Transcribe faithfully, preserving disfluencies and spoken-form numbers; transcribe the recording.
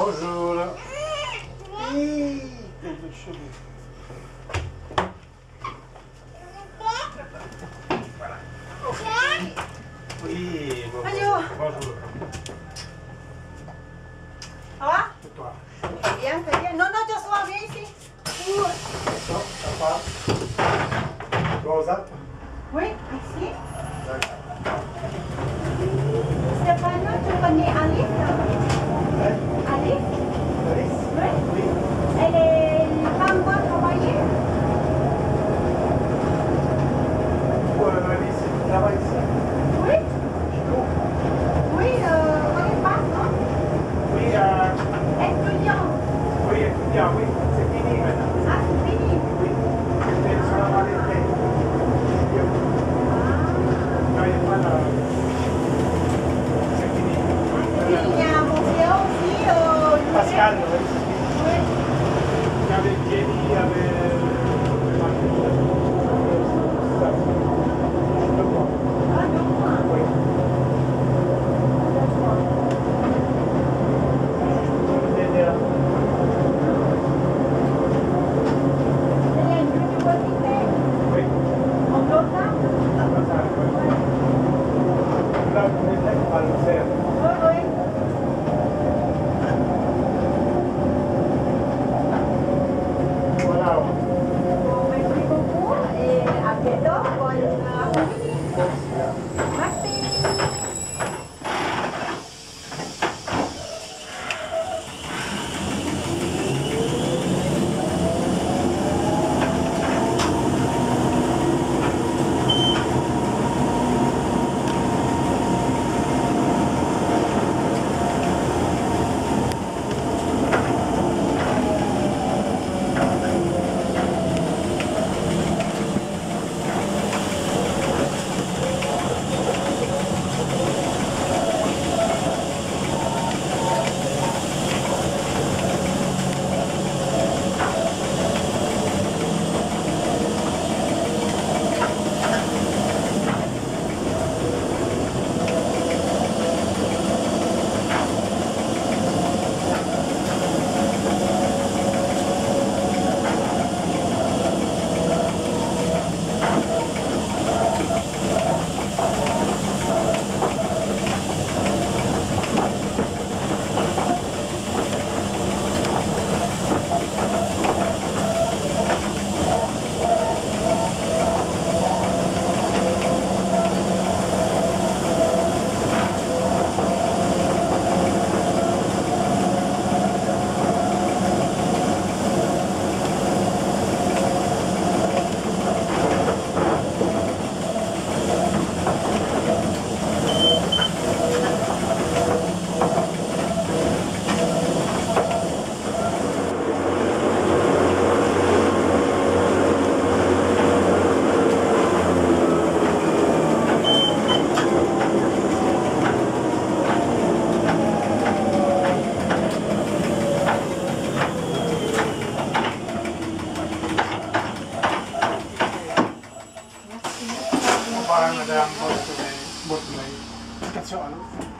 Bonjour. Hi, tête de cheveux. Voilà. Oui, bonjour. Allô. Bonjour. Ça va? Et toi? Très bien, très bien. Non, non, tu reçois bien ici. Où? Ça, ça passe. Close up. Oui, ici. D'accord. Stéphano, tu connais Alice? Hein? Alice? Alice? Oui. Oui. Elle est pas encore travaillée? Euh, Alice, tu travailles ici? Oui. Chez nous? Oui, euh, on est pas, non? Oui, euh, Étudiant. oui, étudiant, oui. C'est fini maintenant. Ah, c'est fini. Oui. C'était seulement l'été. Non, il n'est pas là. C'est fini. Il y a mon frère aussi. Euh, Pascal, oui. Oui. Il y avait Jenny, il y avait... Ah, non. Oui. Il y a une université. Oui. En Lausanne? Là, vous êtes à Lucerne. Oui, oui. Voilà. Bon, merci beaucoup et à bientôt. Bonne après-midi. Merci. Madame, votre, votre, votre,